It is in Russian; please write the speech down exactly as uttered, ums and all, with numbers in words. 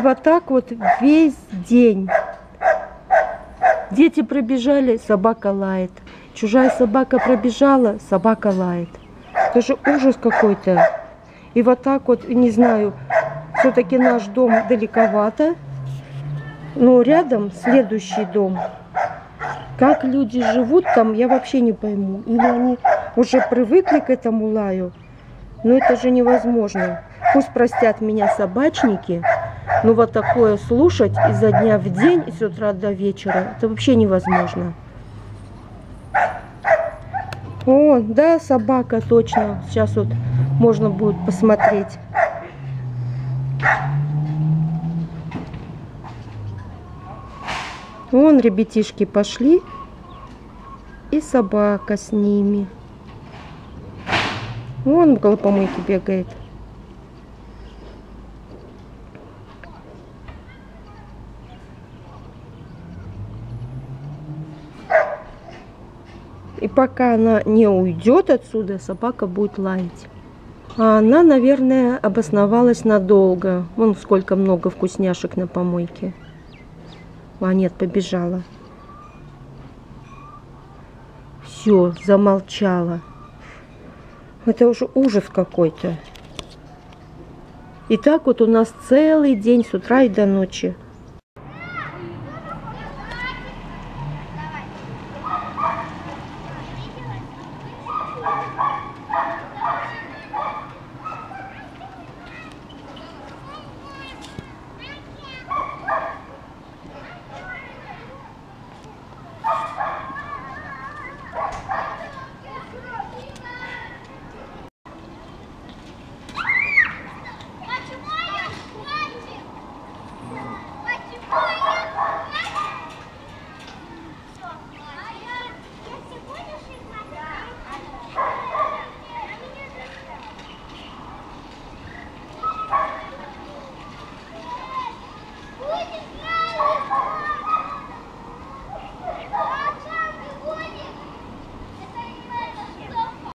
вот так вот весь день. Дети пробежали, собака лает. Чужая собака пробежала, собака лает. Это же ужас какой-то. И вот так вот, не знаю, все-таки наш дом далековато. Но рядом следующий дом. Как люди живут там, я вообще не пойму. Или они уже привыкли к этому лаю. Но это же невозможно. Пусть простят меня собачники, но вот такое слушать изо дня в день, с утра до вечера, это вообще невозможно. О, да, собака, точно. Сейчас вот можно будет посмотреть. Вон ребятишки пошли. И собака с ними. Вон около помойки бегает. И пока она не уйдет отсюда, собака будет лаять. А она, наверное, обосновалась надолго. Вон сколько много вкусняшек на помойке. А нет, побежала. Все, замолчала. Это уже ужас какой-то. И так вот у нас целый день с утра и до ночи.